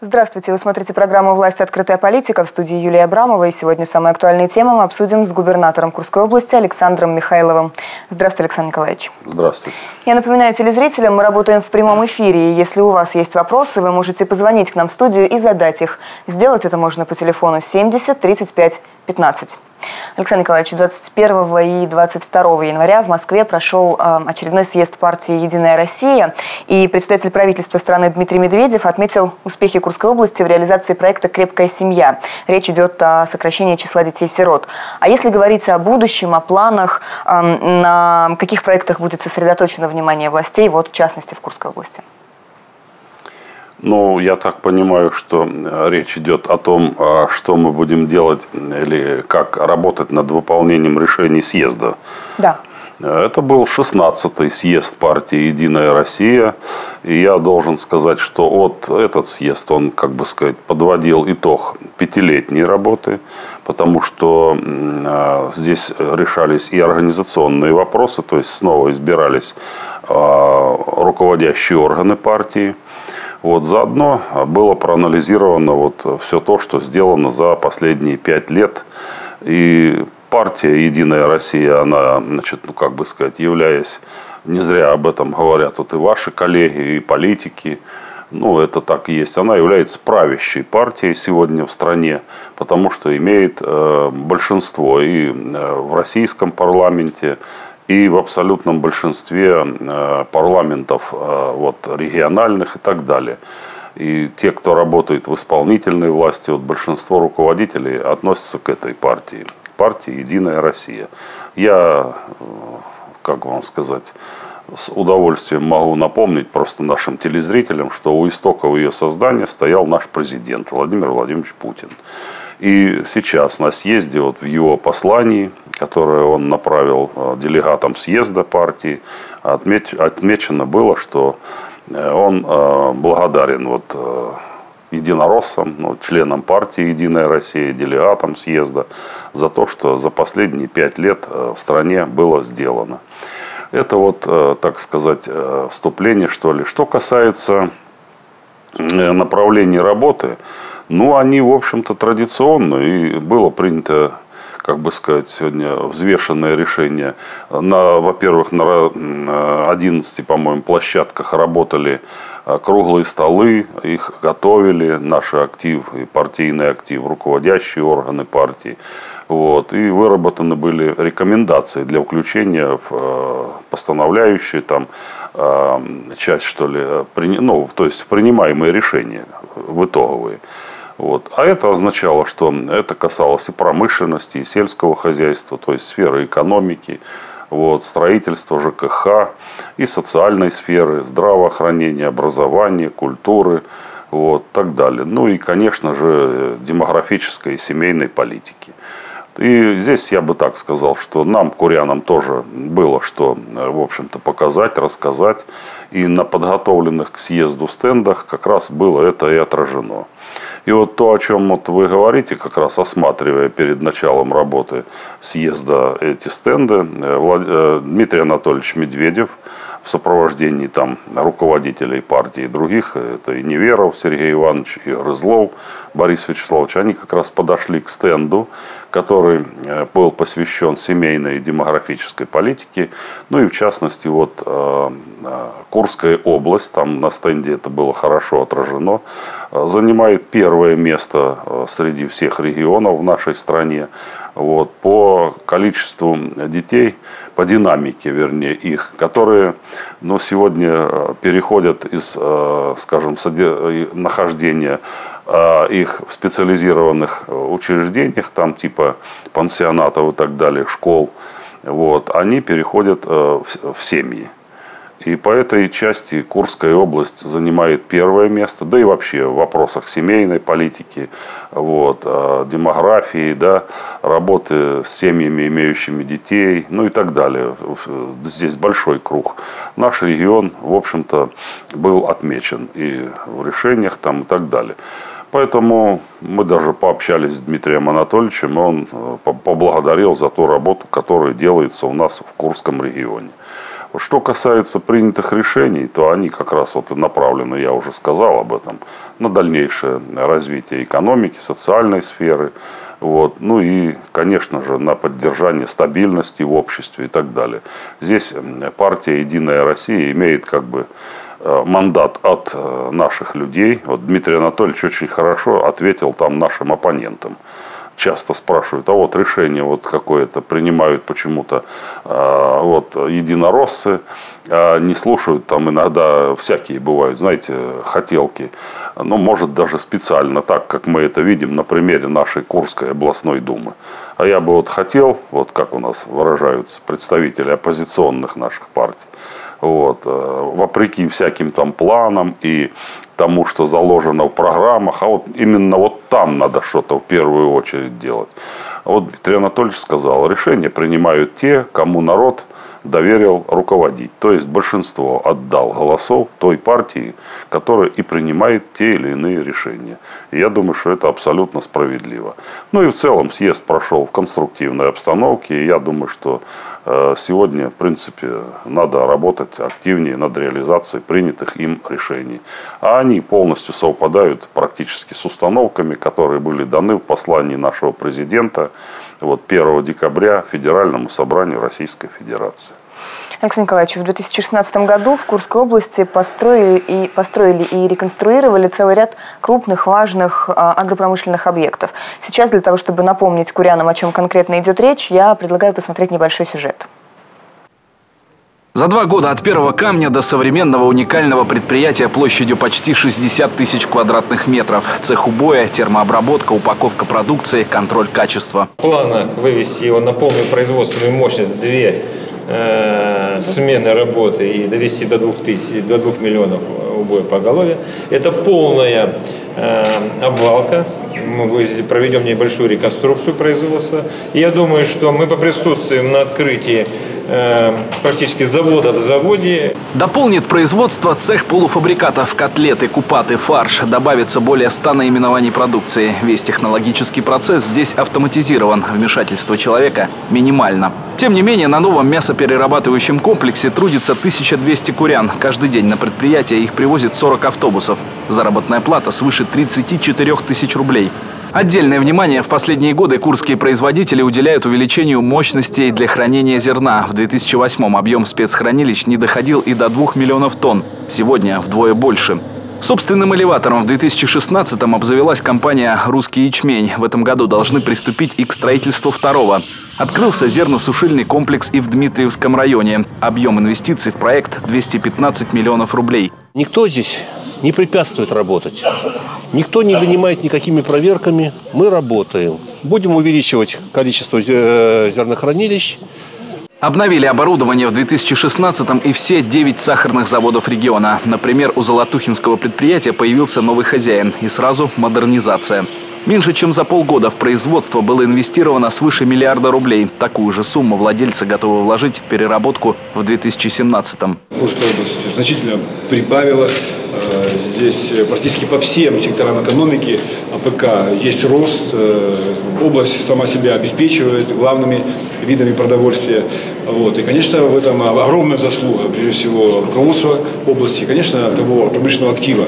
Здравствуйте, вы смотрите программу «Власть. Открытая политика», в студии Юлия Абрамова. И сегодня самые актуальные темы мы обсудим с губернатором Курской области Александром Михайловым. Здравствуйте, Александр Николаевич. Здравствуйте. Я напоминаю телезрителям, мы работаем в прямом эфире. И если у вас есть вопросы, вы можете позвонить к нам в студию и задать их. Сделать это можно по телефону 70 35 15. Александр Николаевич, 21 и 22 января в Москве прошел очередной съезд партии «Единая Россия». И представитель правительства страны Дмитрий Медведев отметил успехи Курской области в реализации проекта «Крепкая семья». Речь идет о сокращении числа детей-сирот. А если говорить о будущем, о планах, на каких проектах будет сосредоточено внимание властей, вот в частности в Курской области? Ну, я так понимаю, что речь идет о том, что мы будем делать или как работать над выполнением решений съезда. Да. Это был 16-й съезд партии «Единая Россия». И я должен сказать, что вот этот съезд, он, как бы сказать, подводил итог пятилетней работы, потому что здесь решались и организационные вопросы, то есть снова избирались руководящие органы партии. Вот, заодно было проанализировано вот все то, что сделано за последние 5 лет. И партия «Единая Россия», она, значит, ну, как бы сказать, являясь, не зря об этом говорят вот и ваши коллеги, и политики, ну, это так и есть, она является правящей партией сегодня в стране, потому что имеет большинство и в российском парламенте, и в абсолютном большинстве парламентов вот, региональных и так далее. И те, кто работает в исполнительной власти, вот большинство руководителей относятся к этой партии. Партии «Единая Россия». Я, как вам сказать, с удовольствием могу напомнить просто нашим телезрителям, что у истоков ее создания стоял наш президент Владимир Владимирович Путин. И сейчас на съезде, вот в его послании, которое он направил делегатам съезда партии, отмечено было, что он благодарен вот единороссам, ну, членам партии «Единая Россия», делегатам съезда за то, что за последние 5 лет в стране было сделано. Это вот, так сказать, вступление, что ли. Что касается направлений работы, ну, они, в общем-то, традиционны. И было принято, как бы сказать, сегодня взвешенное решение. Во-первых, на 11, по-моему, площадках работали круглые столы, их готовили, наш актив и партийный актив, руководящие органы партии. Вот, и выработаны были рекомендации для включения в постановляющие там часть, что ли, ну, то есть в принимаемые решения, в итоговые. Вот. А это означало, что это касалось и промышленности, и сельского хозяйства, то есть сферы экономики, вот, строительства, ЖКХ, и социальной сферы, здравоохранения, образования, культуры, вот, так далее. Ну и, конечно же, демографической и семейной политики. И здесь я бы так сказал, что нам, курянам, тоже было что, в общем-то, показать, рассказать. И на подготовленных к съезду стендах как раз было это и отражено. И вот то, о чем вот вы говорите, как раз осматривая перед началом работы съезда эти стенды, Дмитрий Анатольевич Медведев в сопровождении там руководителей партии и других, это и Неверов Сергей Иванович, и Грызлов Борис Вячеславович, они как раз подошли к стенду, который был посвящен семейной и демографической политике. Ну и в частности, вот Курская область, там на стенде это было хорошо отражено, занимает первое место среди всех регионов в нашей стране. Вот, по количеству детей, по динамике, вернее, их, которые, ну, сегодня переходят из, скажем, нахождения их в специализированных учреждениях, там типа пансионатов и так далее, школ, вот, они переходят в семьи. И по этой части Курская область занимает первое место, да и вообще в вопросах семейной политики, вот, демографии, да, работы с семьями, имеющими детей, ну и так далее. Здесь большой круг. Наш регион, в общем-то, был отмечен и в решениях там и так далее. Поэтому мы даже пообщались с Дмитрием Анатольевичем, и он поблагодарил за ту работу, которая делается у нас в Курском регионе. Что касается принятых решений, то они как раз вот направлены, я уже сказал об этом, на дальнейшее развитие экономики, социальной сферы, вот, ну и, конечно же, на поддержание стабильности в обществе и так далее. Здесь партия «Единая Россия» имеет как бы мандат от наших людей. Вот Дмитрий Анатольевич очень хорошо ответил там нашим оппонентам. Часто спрашивают, а вот решение вот какое-то принимают почему-то вот единороссы, не слушают, там иногда всякие бывают, знаете, хотелки. Ну, может, даже специально, так как мы это видим на примере нашей Курской областной думы. А я бы вот хотел, вот как у нас выражаются представители оппозиционных наших партий, вот, вопреки всяким там планам и тому, что заложено в программах, а вот именно вот там надо что-то в первую очередь делать. А вот Дмитрий Анатольевич сказал, решения принимают те, кому народ доверил руководить. То есть большинство отдал голосов той партии, которая и принимает те или иные решения. И я думаю, что это абсолютно справедливо. Ну и в целом съезд прошел в конструктивной обстановке. И я думаю, что сегодня, в принципе, надо работать активнее над реализацией принятых им решений. А они полностью совпадают практически с установками, которые были даны в послании нашего президента вот 1 декабря Федеральному собранию Российской Федерации. Александр Николаевич, в 2016 году в Курской области построили и реконструировали целый ряд крупных, важных агропромышленных объектов. Сейчас для того, чтобы напомнить курянам, о чем конкретно идет речь, я предлагаю посмотреть небольшой сюжет. За 2 года от первого камня до современного уникального предприятия площадью почти 60 тысяч квадратных метров. Цех убоя, термообработка, упаковка продукции, контроль качества. Плана вывести его на полную производственную мощность, 2 смены работы и довести до 2 миллионов убоя поголовья. Это полная обвалка. Мы проведем небольшую реконструкцию производства. И я думаю, что мы поприсутствуем на открытии практически завода в заводе. Дополнит производство цех полуфабрикатов, котлеты, купаты, фарш. Добавится более 100 наименований продукции. Весь технологический процесс здесь автоматизирован. Вмешательство человека минимально. Тем не менее, на новом мясоперерабатывающем комплексе трудится 1200 курян. Каждый день на предприятие их привозит 40 автобусов. Заработная плата свыше 34 тысяч рублей. Отдельное внимание в последние годы курские производители уделяют увеличению мощностей для хранения зерна. В 2008-м объем спецхранилищ не доходил и до 2 миллионов тонн. Сегодня вдвое больше. Собственным элеватором в 2016-м обзавелась компания «Русский ячмень». В этом году должны приступить и к строительству второго. Открылся зерносушильный комплекс и в Дмитриевском районе. Объем инвестиций в проект – 215 миллионов рублей. Никто здесь не препятствует работать. Никто не занимает никакими проверками. Мы работаем. Будем увеличивать количество зернохранилищ. Обновили оборудование в 2016-м и все 9 сахарных заводов региона. Например, у Золотухинского предприятия появился новый хозяин и сразу модернизация. Меньше чем за полгода в производство было инвестировано свыше миллиарда рублей. Такую же сумму владельцы готовы вложить в переработку в 2017-м. Курская область значительно прибавила. Здесь практически по всем секторам экономики АПК есть рост. Область сама себя обеспечивает главными видами продовольствия. Вот. И, конечно, в этом огромная заслуга, прежде всего, руководства области, конечно, того промышленного актива,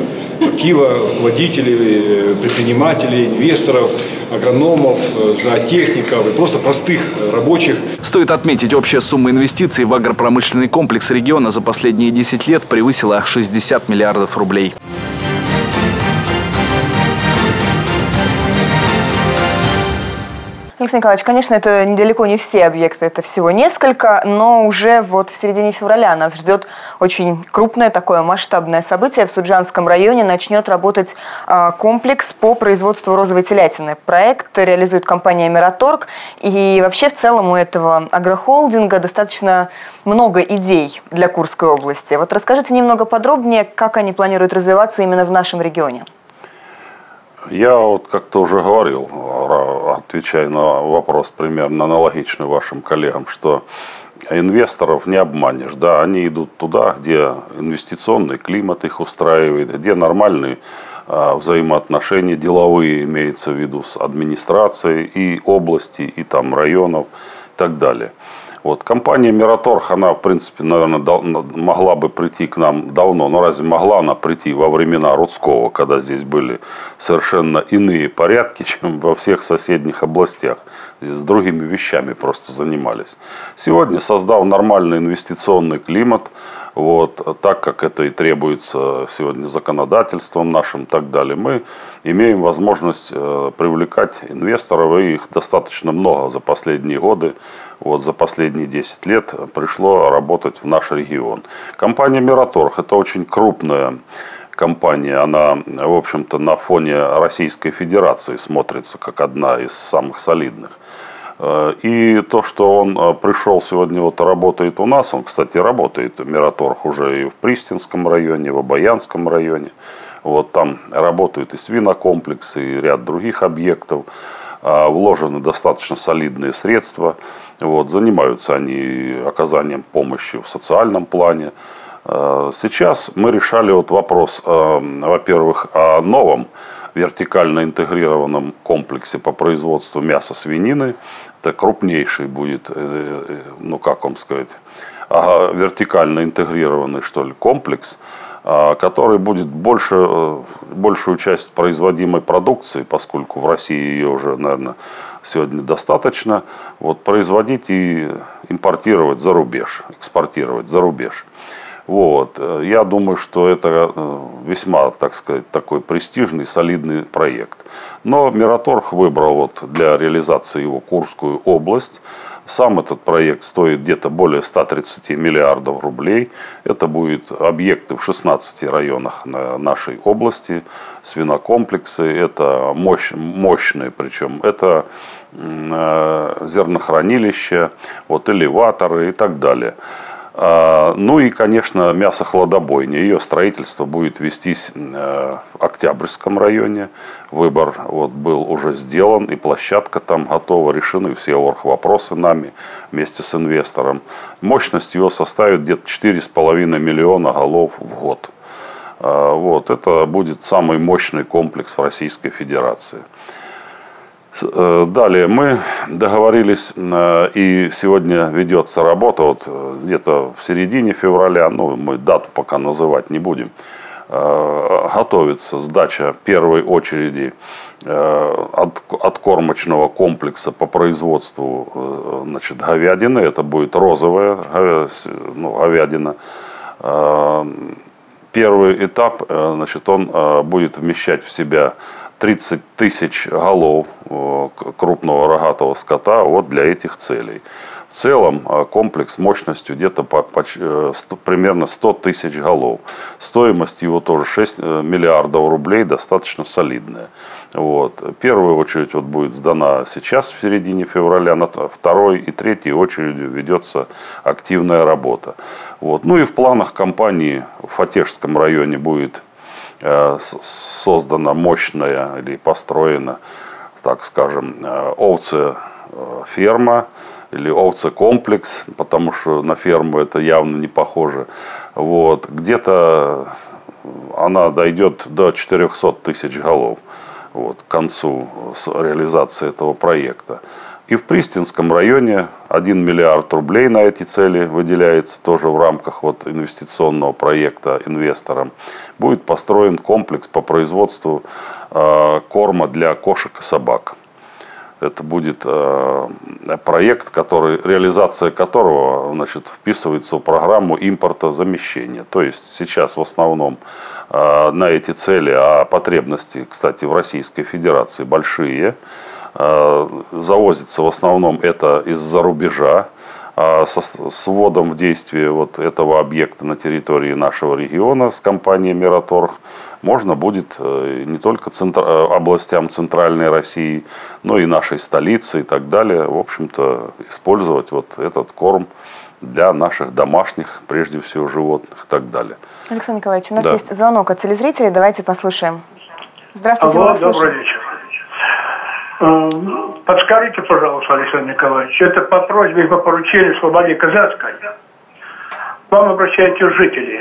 водителей, предпринимателей, инвесторов, агрономов, зоотехников и просто простых рабочих. Стоит отметить, общая сумма инвестиций в агропромышленный комплекс региона за последние 10 лет превысила 60 миллиардов рублей. Александр Николаевич, конечно, это недалеко не все объекты, это всего несколько, но уже вот в середине февраля нас ждет очень крупное такое масштабное событие. В Суджанском районе начнет работать комплекс по производству розовой телятины. Проект реализует компания «Мираторг». И вообще в целом у этого агрохолдинга достаточно много идей для Курской области. Вот расскажите немного подробнее, как они планируют развиваться именно в нашем регионе. Я вот как-то уже говорил, отвечая на вопрос примерно аналогичный вашим коллегам, что инвесторов не обманешь. Да, они идут туда, где инвестиционный климат их устраивает, где нормальные взаимоотношения деловые, имеется в виду с администрацией и области, и там районов и так далее. Вот. Компания Мираторг, она, в принципе, наверное, могла бы прийти к нам давно. Но разве могла она прийти во времена Рудского, когда здесь были совершенно иные порядки, чем во всех соседних областях? Здесь с другими вещами просто занимались. Сегодня, создав нормальный инвестиционный климат, вот, так как это и требуется сегодня законодательством нашим и так далее, мы имеем возможность привлекать инвесторов, и их достаточно много за последние годы. Вот, за последние 10 лет пришло работать в наш регион. Компания Мираторг — это очень крупная компания. Она, в общем-то, на фоне Российской Федерации смотрится как одна из самых солидных. И то, что он пришел сегодня, вот работает у нас, он, кстати, работает, Мираторг, уже и в Пристинском районе, в Обаянском районе. Вот там работают и свинокомплексы, и ряд других объектов. Вложены достаточно солидные средства. Вот, занимаются они оказанием помощи в социальном плане. Сейчас мы решали вот вопрос, во-первых, о новом вертикально интегрированном комплексе по производству мяса свинины. Это крупнейший будет, ну как вам сказать, вертикально интегрированный, что ли, комплекс, который будет большую часть производимой продукции, поскольку в России ее уже, наверное, сегодня достаточно, вот, производить и импортировать за рубеж, экспортировать за рубеж. Вот. Я думаю, что это весьма, так сказать, такой престижный, солидный проект. Но Мираторг выбрал вот для реализации его Курскую область. Сам этот проект стоит где-то более 130 миллиардов рублей. Это будут объекты в 16 районах нашей области, свинокомплексы, это мощные, причем это зернохранилища, вот, элеваторы и так далее. Ну и, конечно, мясохладобойня. Ее строительство будет вестись в Октябрьском районе. Выбор вот был уже сделан, и площадка там готова, решены все оргвопросы нами вместе с инвестором. Мощность его составит где-то 4,5 миллиона голов в год. Вот, это будет самый мощный комплекс в Российской Федерации. Далее мы договорились, и сегодня ведется работа, вот где-то в середине февраля, ну мы дату пока называть не будем, готовится сдача первой очереди откормочного комплекса по производству, значит, говядины. Это будет розовая говядина. Первый этап, значит, он будет вмещать в себя 30 тысяч голов крупного рогатого скота вот для этих целей. В целом комплекс мощностью где-то примерно 100 тысяч голов. Стоимость его тоже 6 миллиардов рублей, достаточно солидная. Вот. Первая очередь вот будет сдана сейчас, в середине февраля, на второй и третьей очередью ведется активная работа. Вот. Ну и в планах компании в Фатежском районе будет создана мощная или построена, так скажем, овцеферма или овцекомплекс, потому что на ферму это явно не похоже. Вот. Где-то она дойдет до 400 тысяч голов вот, к концу реализации этого проекта. И в Пристинском районе 1 миллиард рублей на эти цели выделяется тоже в рамках вот инвестиционного проекта инвесторам. Будет построен комплекс по производству корма для кошек и собак. Это будет проект, реализация которого, значит, вписывается в программу импортозамещения. То есть сейчас в основном на эти цели, а потребности, кстати, в Российской Федерации большие, завозится в основном это из-за рубежа. С вводом в действие вот этого объекта на территории нашего региона с компанией Мираторг можно будет не только областям Центральной России, но и нашей столице и так далее, в общем-то, использовать вот этот корм для наших домашних, прежде всего, животных и так далее. Александр Николаевич, у нас есть звонок от телезрителей, давайте послушаем. Здравствуйте, Алло, добрый вечер. Подскажите, пожалуйста, Александр Николаевич, это по просьбе и по поручению Слободы Казацкой. К вам обращаются жители.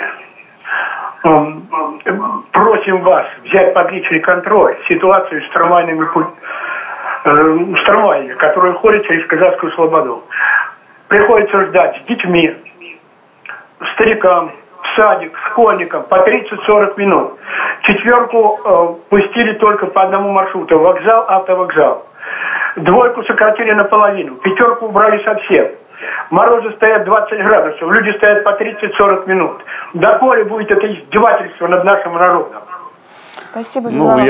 Просим вас взять под личный контроль ситуацию с трамваями, которые ходят через Казацкую Слободу. приходится ждать с детьми, старикам, в садик, школьникам по 30-40 минут. Четверку пустили только по одному маршруту, вокзал, автовокзал. Двойку сократили наполовину, пятерку убрали совсем. Морозы стоят 20 градусов, люди стоят по 30-40 минут. Доколе будет это издевательство над нашим народом? Спасибо за звонок.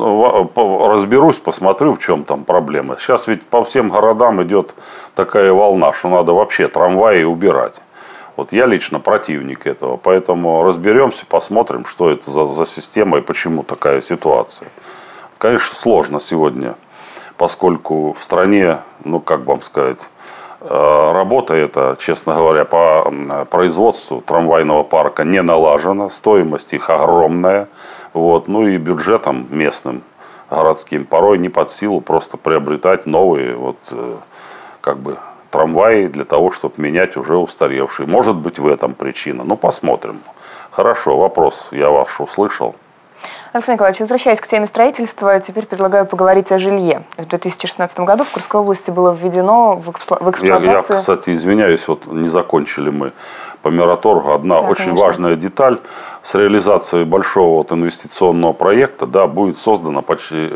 Я разберусь, посмотрю, в чем там проблема. Сейчас ведь по всем городам идет такая волна, что надо вообще трамваи убирать. Вот я лично противник этого, поэтому разберемся, посмотрим, что это за система и почему такая ситуация. Конечно, сложно сегодня, поскольку в стране, ну как вам сказать, работа эта, честно говоря, по производству трамвайного парка не налажена, стоимость их огромная, вот, ну и бюджетом местным, городским, порой не под силу просто приобретать новые вот, как бы, трамваи для того, чтобы менять уже устаревшие. Может быть, в этом причина. Ну, посмотрим. Хорошо, вопрос я ваш услышал. Александр Николаевич, возвращаясь к теме строительства, теперь предлагаю поговорить о жилье. В 2016 году в Курской области было введено в эксплуатацию... Я, кстати, извиняюсь, вот не закончили мы по Мираторгу. Одна очень важная деталь. С реализацией большого вот инвестиционного проекта, да, будет создано почти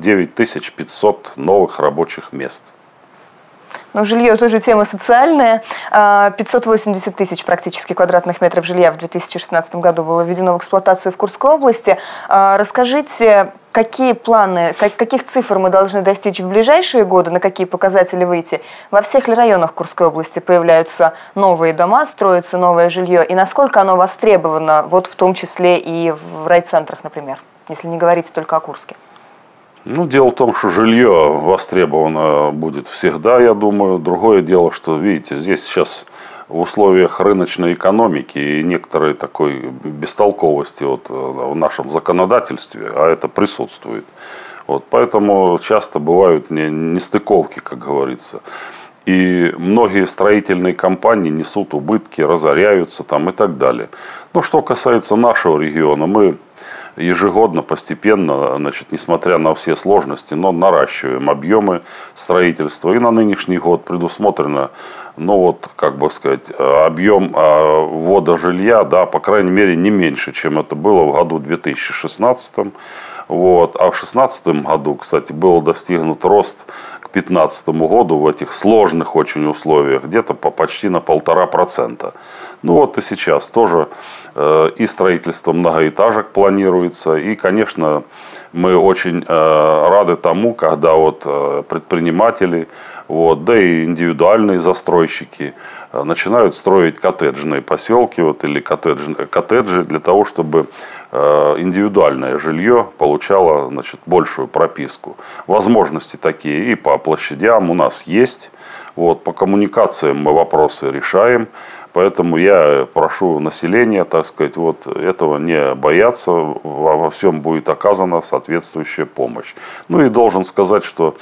9500 новых рабочих мест. Но жилье тоже тема социальная. 580 тысяч практически квадратных метров жилья в 2016 году было введено в эксплуатацию в Курской области. Расскажите, какие планы, каких цифр мы должны достичь в ближайшие годы, на какие показатели выйти? Во всех ли районах Курской области появляются новые дома, строится новое жилье? И насколько оно востребовано, вот в том числе и в райцентрах, например, если не говорить только о Курске? Ну, дело в том, что жилье востребовано будет всегда, я думаю. Другое дело, что, видите, здесь сейчас в условиях рыночной экономики и некоторой такой бестолковости вот в нашем законодательстве, а это присутствует. Вот, поэтому часто бывают нестыковки, как говорится. И многие строительные компании несут убытки, разоряются там и так далее. Но что касается нашего региона, мы ежегодно, постепенно, значит, несмотря на все сложности, но наращиваем объемы строительства. И на нынешний год предусмотрено, ну вот, как бы сказать, объем ввода жилья, да, по крайней мере, не меньше, чем это было в году 2016. Вот. А в 2016 году, кстати, был достигнут рост к 2015 году в этих сложных очень условиях, где-то почти на 1,5%. Ну вот и сейчас тоже и строительство многоэтажек планируется. И, конечно, мы очень рады тому, когда вот предприниматели, вот, да и индивидуальные застройщики начинают строить коттеджные поселки вот, или коттеджи для того, чтобы индивидуальное жилье получало, значит, большую прописку. Возможности такие и по площадям у нас есть. Вот, по коммуникациям мы вопросы решаем. Поэтому я прошу населения, так сказать, вот этого не бояться, во всем будет оказана соответствующая помощь. Ну и должен сказать, что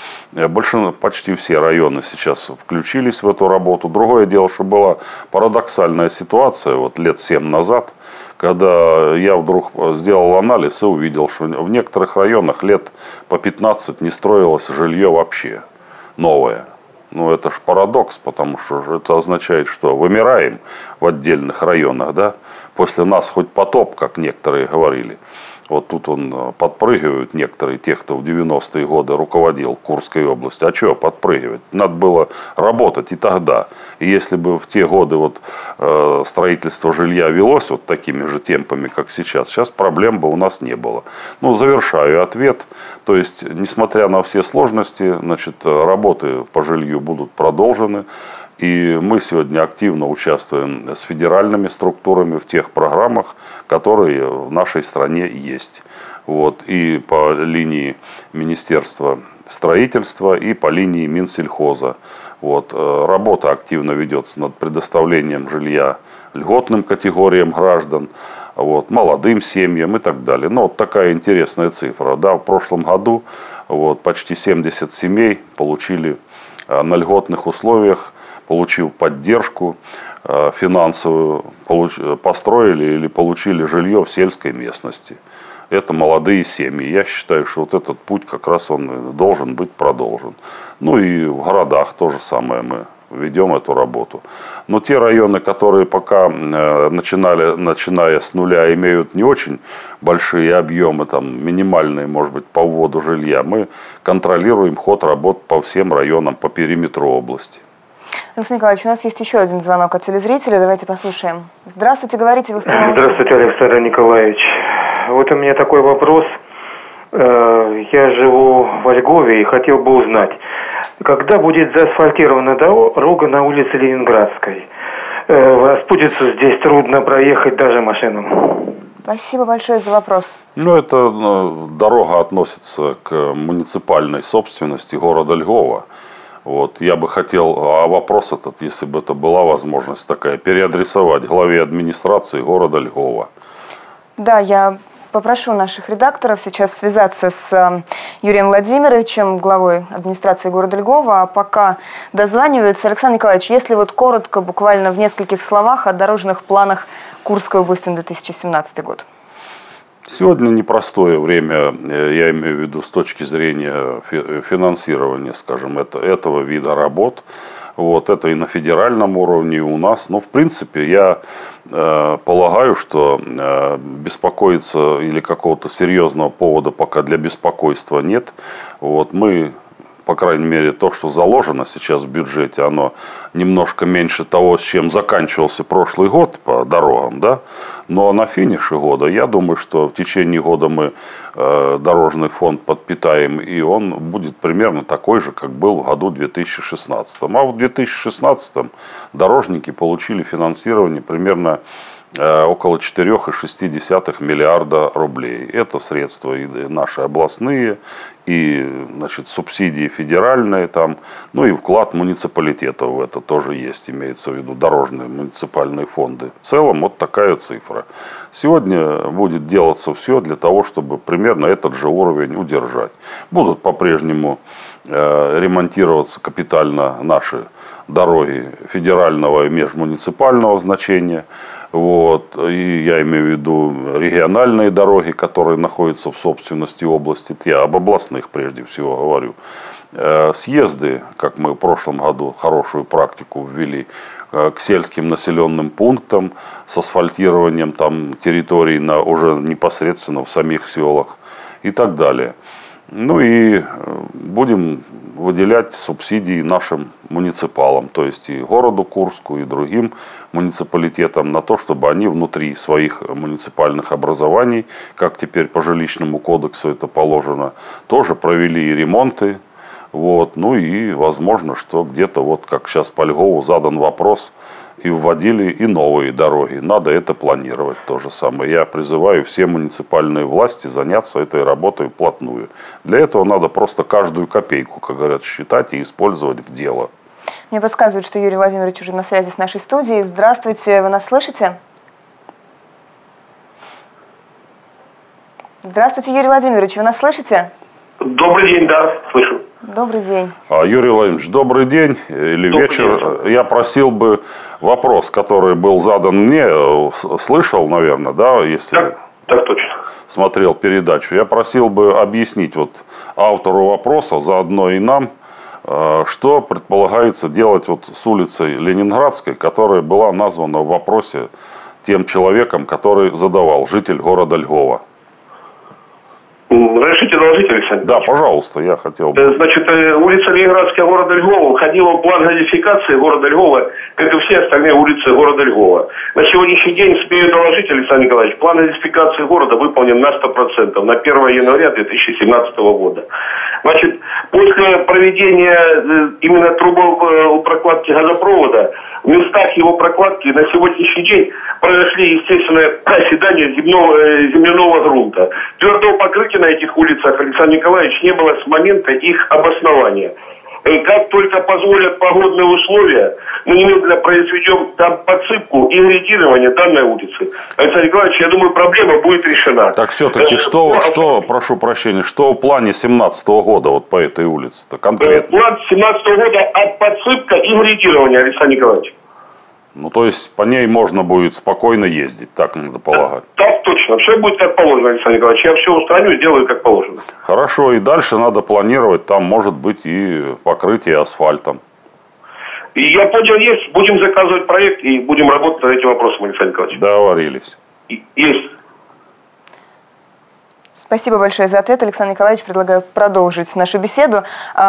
почти все районы сейчас включились в эту работу. Другое дело, что была парадоксальная ситуация вот лет 7 назад, когда я вдруг сделал анализ и увидел, что в некоторых районах лет по 15 не строилось жилье вообще новое. Ну, это ж парадокс, потому что это означает, что вымираем в отдельных районах, да. После нас хоть потоп, как некоторые говорили. Вот тут подпрыгивают некоторые, те, кто в 90-е годы руководил Курской областью. А что подпрыгивать? Надо было работать и тогда. И если бы в те годы вот, строительство жилья велось вот такими же темпами, как сейчас проблем бы у нас не было. Ну, завершаю ответ. То есть, несмотря на все сложности, значит, работы по жилью будут продолжены. И мы сегодня активно участвуем с федеральными структурами в тех программах, которые в нашей стране есть. Вот. И по линии Министерства строительства, и по линии Минсельхоза. Вот. Работа активно ведется над предоставлением жилья льготным категориям граждан, вот, молодым семьям и так далее. Но вот такая интересная цифра. Да, в прошлом году вот, почти 70 семей получили на льготных условиях, получив поддержку финансовую, построили или получили жилье в сельской местности. Это молодые семьи. Я считаю, что вот этот путь как раз он должен быть продолжен. Ну и в городах то же самое мы ведем эту работу. Но те районы, которые пока начиная с нуля, имеют не очень большие объемы, там, минимальные, может быть, по вводу жилья, мы контролируем ход работ по всем районам по периметру области. Александр Николаевич, у нас есть еще один звонок от телезрителя. Давайте послушаем. Здравствуйте, говорите вы в прямом эфире. Здравствуйте, Александр Николаевич. Вот у меня такой вопрос. Я живу во Львове и хотел бы узнать, когда будет заасфальтирована дорога на улице Ленинградской? Распутиться здесь трудно проехать даже машинам. Спасибо большое за вопрос. Ну, эта дорога относится к муниципальной собственности города Львова. Вот. Я бы хотел вопрос этот, если бы это была возможность такая, переадресовать главе администрации города Львова. Да, я попрошу наших редакторов сейчас связаться с Юрием Владимировичем, главой администрации города Львова. А пока дозваниваются, Александр Николаевич, если вот коротко, буквально в нескольких словах о дорожных планах Курской области на 2017 год. Сегодня непростое время, я имею в виду с точки зрения финансирования, скажем, этого вида работ. Вот, это и на федеральном уровне, и у нас. Но, в принципе, я полагаю, что беспокоиться или какого-то серьезного повода пока для беспокойства нет. Вот, мы, по крайней мере, то, что заложено сейчас в бюджете, оно немножко меньше того, с чем заканчивался прошлый год по дорогам, да. Но на финише года, я думаю, что в течение года мы дорожный фонд подпитаем, и он будет примерно такой же, как был в году 2016. А в 2016 дорожники получили финансирование примерно около 4,6 миллиарда рублей. Это средства и наши областные, и, значит, субсидии федеральные там, ну и вклад муниципалитетов в это тоже есть, имеется в виду дорожные муниципальные фонды. В целом вот такая цифра. Сегодня будет делаться все для того, чтобы примерно этот же уровень удержать. Будут по-прежнему ремонтироваться капитально наши дороги федерального и межмуниципального значения. Вот. И я имею в виду региональные дороги, которые находятся в собственности области. Я об областных прежде всего говорю. Съезды, как мы в прошлом году хорошую практику ввели, к сельским населенным пунктам с асфальтированием там территорий уже непосредственно в самих селах и так далее. Ну и будем выделять субсидии нашим муниципалам, то есть и городу Курску, и другим муниципалитетам на то, чтобы они внутри своих муниципальных образований, как теперь по жилищному кодексу это положено, тоже провели и ремонты. Вот. Ну и возможно, что где-то, вот как сейчас по Львову задан вопрос, и вводили и новые дороги. Надо это планировать то же самое. Я призываю все муниципальные власти заняться этой работой вплотную. Для этого надо просто каждую копейку, как говорят, считать и использовать в дело. Мне подсказывают, что Юрий Владимирович уже на связи с нашей студией. Здравствуйте, вы нас слышите? Здравствуйте, Юрий Владимирович, вы нас слышите? Добрый день, да, слышу. Добрый день. Юрий Владимирович, добрый день или добрый вечер. День. Я просил бы вопрос, который был задан мне, слышал, наверное, да, если так точно. Смотрел передачу. Я просил бы объяснить вот автору вопроса, заодно и нам, что предполагается делать вот с улицей Ленинградской, которая была названа в вопросе тем человеком, который задавал, житель города Львова. Разрешите доложить, Александр? Да, пожалуйста, я хотел бы. Значит, улица Ленинградская города Львова входила в план газификации города Львова, как и все остальные улицы города Львова. На сегодняшний день, смею доложить, Александр Николаевич, план газификации города выполнен на 100%, на 1 января 2017 года. Значит, после проведения именно трубопрокладки газопровода, в местах его прокладки на сегодняшний день произошли естественное оседание земляного грунта. Твердого покрытия на этих улицах, Александр Николаевич, не было с момента их обоснования. И как только позволят погодные условия, мы немедленно произведем там подсыпку и грейдирование данной улицы. Александр Николаевич, я думаю, проблема будет решена. Так все-таки, прошу прощения, что в плане 2017 года вот по этой улице-то конкретно? План 2017 года от подсыпка и грейдирования, Александр Николаевич. Ну, то есть, по ней можно будет спокойно ездить, так надо полагать. Так точно, все будет как положено, Александр Николаевич. Я все устраню, сделаю как положено. Хорошо, и дальше надо планировать, там может быть и покрытие асфальтом. И я понял, есть. Будем заказывать проект и будем работать над этим вопросом, Александр Николаевич. Договорились. Есть. Спасибо большое за ответ, Александр Николаевич. Предлагаю продолжить нашу беседу.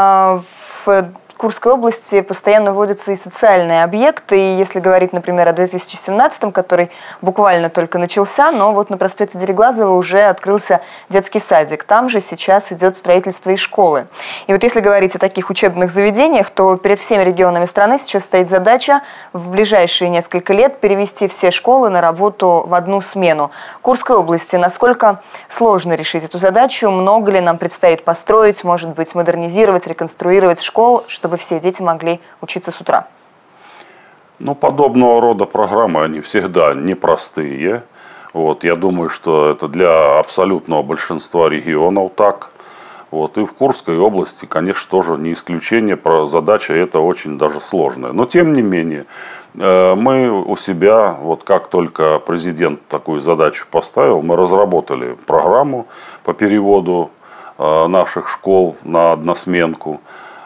В Курской области постоянно вводятся и социальные объекты. И если говорить, например, о 2017-м, который буквально только начался, но вот на проспекте Дереглазова уже открылся детский садик. Там же сейчас идет строительство и школы. И вот если говорить о таких учебных заведениях, то перед всеми регионами страны сейчас стоит задача в ближайшие несколько лет перевести все школы на работу в одну смену. Курской области насколько сложно решить эту задачу? Много ли нам предстоит построить, может быть, модернизировать, реконструировать школ, чтобы все дети могли учиться с утра? Ну, подобного рода программы, они всегда непростые. Вот, я думаю, что это для абсолютного большинства регионов так. Вот, и в Курской области, конечно, тоже не исключение. Задача эта очень даже сложная. Но, тем не менее, мы у себя, вот как только президент такую задачу поставил, мы разработали программу по переводу наших школ на односменку.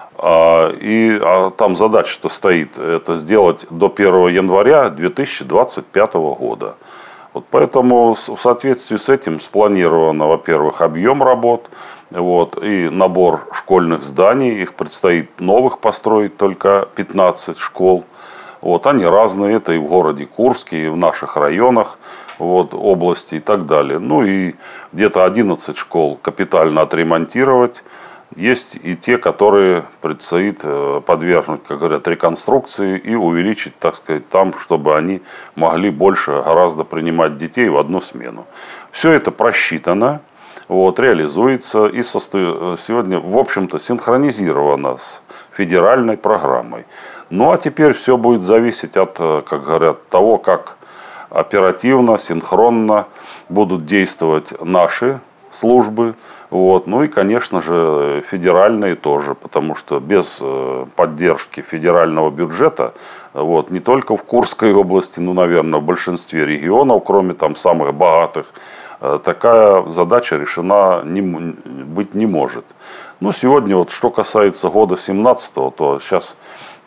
И там задача-то стоит это сделать до 1 января 2025 года. Вот поэтому в соответствии с этим спланировано, во-первых, объем работ, вот, и набор школьных зданий. Их предстоит новых построить только 15 школ. Вот, они разные, это и в городе Курске, и в наших районах вот, области и так далее. Ну и где-то 11 школ капитально отремонтировать. Есть и те, которые предстоит подвергнуть, как говорят, реконструкции и увеличить, так сказать, там, чтобы они могли больше гораздо принимать детей в одну смену. Все это просчитано, вот, реализуется и сегодня, в общем-то, синхронизировано с федеральной программой. Ну а теперь все будет зависеть от, как говорят, того, как оперативно, синхронно будут действовать наши службы. Вот. Ну и, конечно же, федеральные тоже, потому что без поддержки федерального бюджета, вот, не только в Курской области, ну, наверное, в большинстве регионов, кроме там самых богатых, такая задача решена быть не может. Ну, сегодня, вот, что касается года 17-го, то сейчас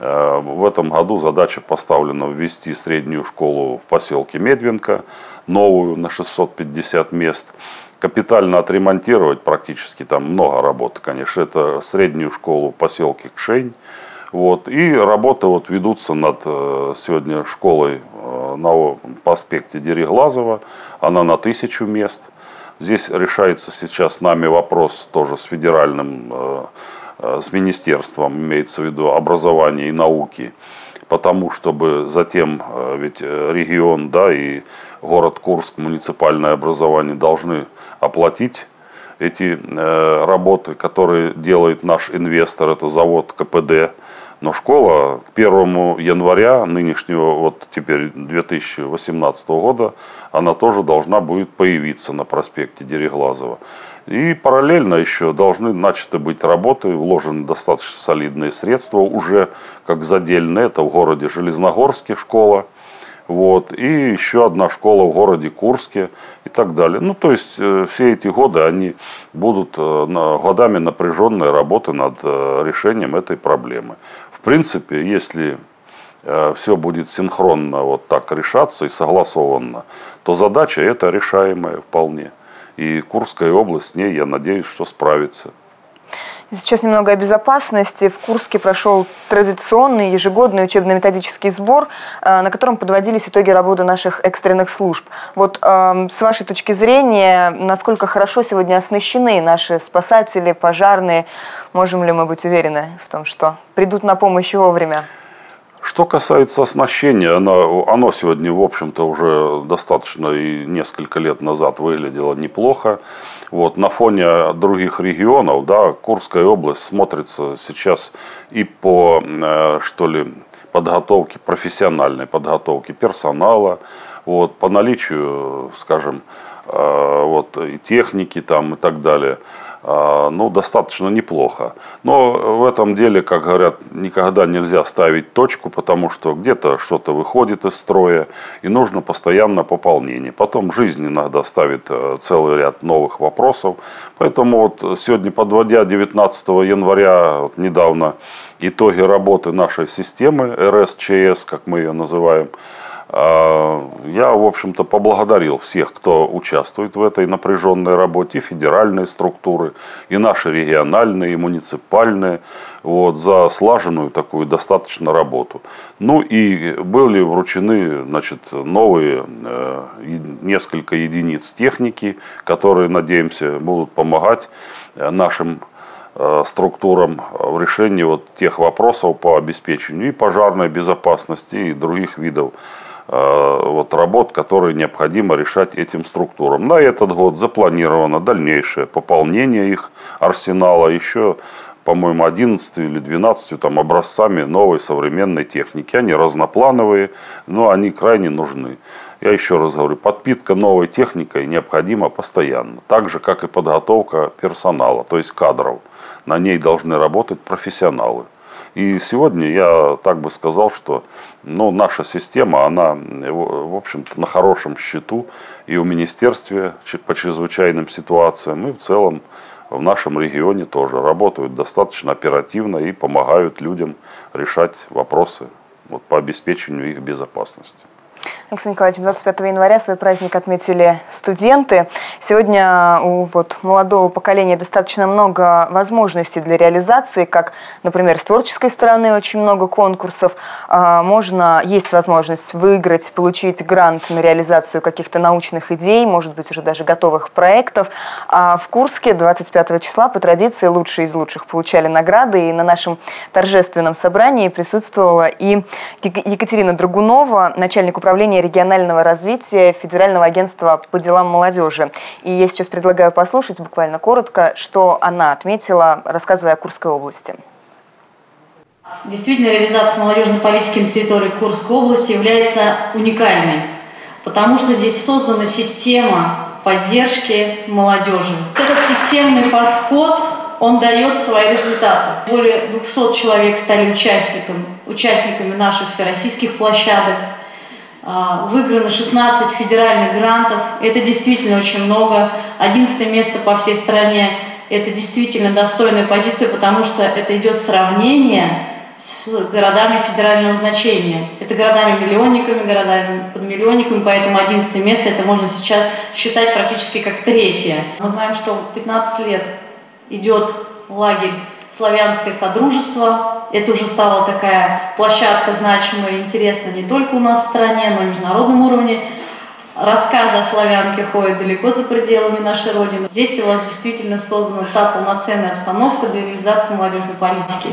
в этом году задача поставлена ввести среднюю школу в поселке Медвенка, новую на 650 мест. Капитально отремонтировать практически там много работы, конечно. Это среднюю школу в поселке Кшень. Вот. И работы вот ведутся над сегодня школой на проспекте Дереглазова. Она на 1000 мест. Здесь решается сейчас нами вопрос тоже с федеральным, с министерством, имеется в виду образования и науки. Потому чтобы затем ведь регион, да, и город Курск, муниципальное образование должны оплатить эти работы, которые делает наш инвестор, это завод КПД. Но школа к 1 января нынешнего, вот теперь 2018 года, она тоже должна будет появиться на проспекте Дереглазова. И параллельно еще должны начаты быть работы, вложены достаточно солидные средства уже как задельные. Это в городе Железногорске школа. Вот, и еще одна школа в городе Курске и так далее. Ну, то есть, все эти годы, они будут годами напряженной работы над решением этой проблемы. В принципе, если все будет синхронно вот так решаться и согласованно, то задача эта решаемая вполне. И Курская область с ней, я надеюсь, что справится. Сейчас немного о безопасности. В Курске прошел традиционный ежегодный учебно-методический сбор, на котором подводились итоги работы наших экстренных служб. Вот с вашей точки зрения, насколько хорошо сегодня оснащены наши спасатели, пожарные? Можем ли мы быть уверены в том, что придут на помощь вовремя? Что касается оснащения, оно сегодня, в общем-то, уже достаточно и несколько лет назад выглядело неплохо. Вот, на фоне других регионов, да, Курская область смотрится сейчас и по, что ли, подготовке, профессиональной подготовке персонала, вот, по наличию, скажем, вот, и техники там, и так далее. ну, достаточно неплохо. Но в этом деле, как говорят, никогда нельзя ставить точку, потому что где-то что-то выходит из строя, и нужно постоянно пополнение. Потом жизнь иногда ставит целый ряд новых вопросов. Поэтому вот сегодня, подводя 19 января, вот недавно, итоги работы нашей системы РСЧС, как мы ее называем, я, в общем-то, поблагодарил всех, кто участвует в этой напряженной работе, и федеральные структуры, и наши региональные, и муниципальные, вот, за слаженную такую достаточно работу. Ну и были вручены, значит, новые несколько единиц техники, которые, надеемся, будут помогать нашим структурам в решении вот тех вопросов по обеспечению и пожарной безопасности, и других видов вот работ, которые необходимо решать этим структурам. На этот год запланировано дальнейшее пополнение их арсенала еще, по-моему, 11 или 12 там, образцами новой современной техники. Они разноплановые, но они крайне нужны. Я еще раз говорю, подпитка новой техникой необходима постоянно. Так же, как и подготовка персонала, то есть кадров. На ней должны работать профессионалы. И сегодня я так бы сказал, что ну, наша система, она, в общем-то, на хорошем счету и у Министерства по чрезвычайным ситуациям, и в целом в нашем регионе тоже работают достаточно оперативно и помогают людям решать вопросы вот, по обеспечению их безопасности. Александр Николаевич, 25 января свой праздник отметили студенты. Сегодня у молодого поколения достаточно много возможностей для реализации, как, например, с творческой стороны очень много конкурсов. Есть возможность выиграть, получить грант на реализацию каких-то научных идей, может быть, уже даже готовых проектов. А в Курске 25 числа по традиции лучшие из лучших получали награды. И на нашем торжественном собрании присутствовала и Екатерина Драгунова, начальник управления регионального развития Федерального агентства по делам молодежи. И я сейчас предлагаю послушать буквально коротко, что она отметила, рассказывая о Курской области. Действительно, реализация молодежной политики на территории Курской области является уникальной, потому что здесь создана система поддержки молодежи. Этот системный подход, он дает свои результаты. Более 200 человек стали участниками наших всероссийских площадок. Выиграно 16 федеральных грантов. Это действительно очень много. 11 место по всей стране. Это действительно достойная позиция, потому что это идет сравнение с городами федерального значения. Это городами-миллионниками, городами подмиллионниками, поэтому 11 место это можно сейчас считать практически как третье. Мы знаем, что 15 лет идет лагерь «Славянское Содружество». Это уже стала такая площадка значимая и интересная не только у нас в стране, но и на международном уровне. Рассказы о славянке ходят далеко за пределами нашей Родины. Здесь у вас действительно создана та полноценная обстановка для реализации молодежной политики.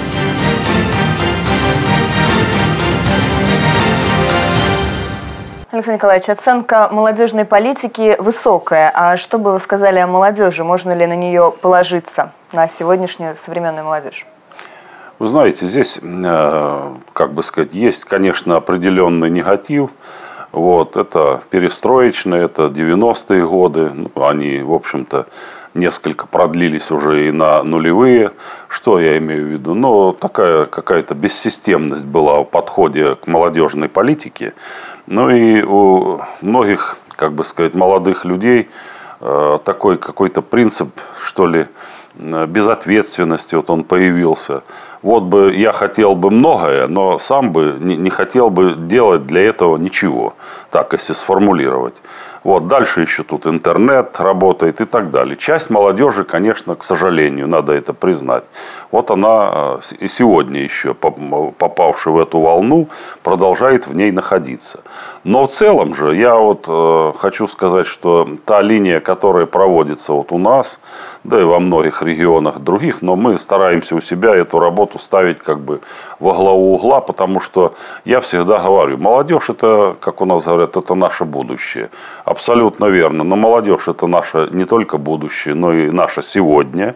Александр Николаевич, оценка молодежной политики высокая. А что бы вы сказали о молодежи? Можно ли на нее положиться, на сегодняшнюю современную молодежь? Вы знаете, здесь, как бы сказать, есть, конечно, определенный негатив. Вот, это перестроечные, это 90-е годы. Ну, они, в общем-то, несколько продлились уже и на нулевые. Что я имею в виду? Ну, такая какая-то бессистемность была в подходе к молодежной политике. Ну и у многих, как бы сказать, молодых людей такой какой-то принцип, что ли, безответственности, вот он появился. Вот бы я хотел бы многое, но сам бы не хотел бы делать для этого ничего. Так, если сформулировать. Вот, дальше еще тут интернет работает и так далее. Часть молодежи, конечно, к сожалению, надо это признать. Вот она и сегодня еще, попавшая в эту волну, продолжает в ней находиться. Но в целом же я вот хочу сказать, что та линия, которая проводится вот у нас, да и во многих регионах других, но мы стараемся у себя эту работу ставить как бы во главу угла, потому что я всегда говорю, молодежь это, как у нас говорят, это наше будущее. Абсолютно верно. Но молодежь это наше не только будущее, но и наше сегодня.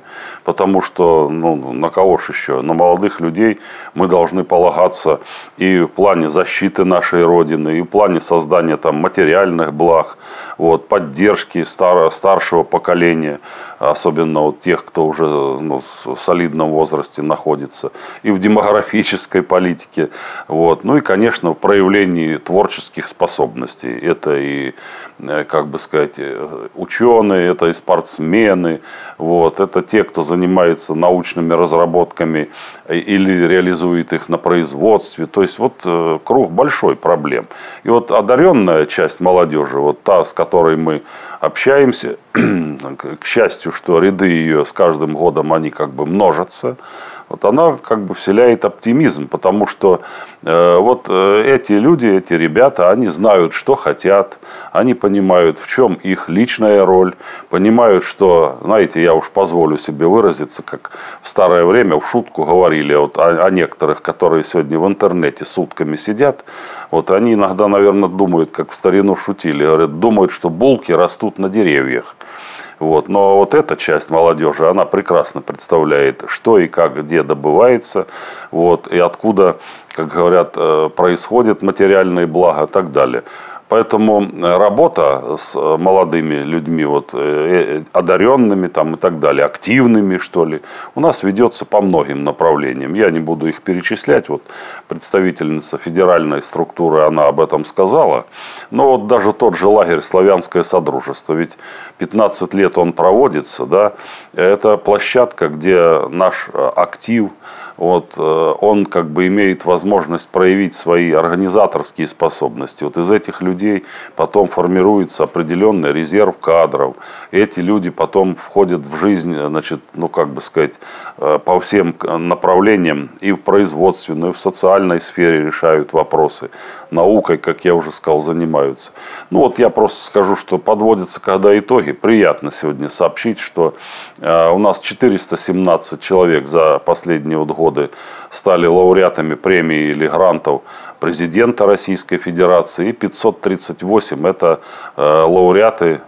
потому что, ну, на кого же еще? На молодых людей мы должны полагаться и в плане защиты нашей Родины, и в плане создания там материальных благ, вот, поддержки старшего поколения, особенно вот тех, кто уже, ну, в солидном возрасте находится, и в демографической политике, вот, ну и, конечно, в проявлении творческих способностей. Это и, как бы сказать, ученые, это и спортсмены, вот, это те, кто занимается научными разработками или реализует их на производстве. То есть вот круг большой проблем. И вот одаренная часть молодежи, вот та, с которой мы общаемся, к счастью, что ряды ее с каждым годом они как бы множатся, вот она как бы вселяет оптимизм, потому что вот эти люди, эти ребята, они знают, что хотят, они понимают, в чем их личная роль, понимают, что, знаете, я уж позволю себе выразиться, как в старое время в шутку говорили вот о некоторых, которые сегодня в интернете сутками сидят, вот они иногда, наверное, думают, как в старину шутили, говорят, думают, что булки растут на деревьях. Вот. Но вот эта часть молодежи, она прекрасно представляет, что и как, где добывается, вот, и откуда, как говорят, происходят материальные блага и так далее. Поэтому работа с молодыми людьми, вот, одаренными там, и так далее, активными, что ли, у нас ведется по многим направлениям. Я не буду их перечислять. Вот, представительница федеральной структуры, она об этом сказала. Но вот даже тот же лагерь «Славянское Содружество», ведь 15 лет он проводится, да, это площадка, где наш актив, вот, он как бы имеет возможность проявить свои организаторские способности. Вот из этих людей потом формируется определенный резерв кадров. Эти люди потом входят в жизнь, значит, ну как бы сказать, по всем направлениям, и в производственную, и в социальной сфере решают вопросы. Наукой, как я уже сказал, занимаются. Ну вот я просто скажу, что подводятся когда итоги. Приятно сегодня сообщить, что у нас 417 человек за последние вот годы стали лауреатами премии или грантов президента Российской Федерации, и 538 это лауреаты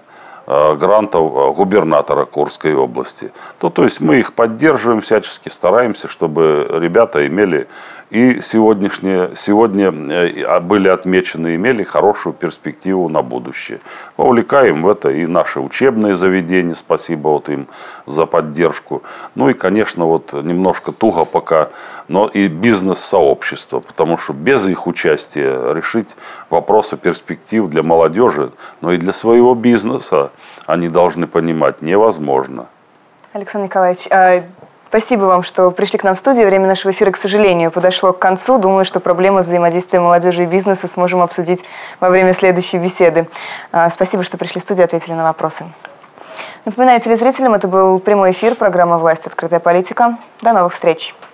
грантов губернатора Курской области. То есть мы их поддерживаем всячески, стараемся, чтобы ребята имели и сегодня были отмечены, имели хорошую перспективу на будущее. Вовлекаем в это и наши учебные заведения, спасибо вот им за поддержку. Ну и, конечно, вот немножко туго пока, но и бизнес-сообщество, потому что без их участия решить вопросы перспектив для молодежи, но и для своего бизнеса они должны понимать невозможно. Александр Николаевич, спасибо вам, что пришли к нам в студию. Время нашего эфира, к сожалению, подошло к концу. Думаю, что проблемы взаимодействия молодежи и бизнеса сможем обсудить во время следующей беседы. Спасибо, что пришли в студию, ответили на вопросы. Напоминаю телезрителям, это был прямой эфир программы «Власть. Открытая политика». До новых встреч!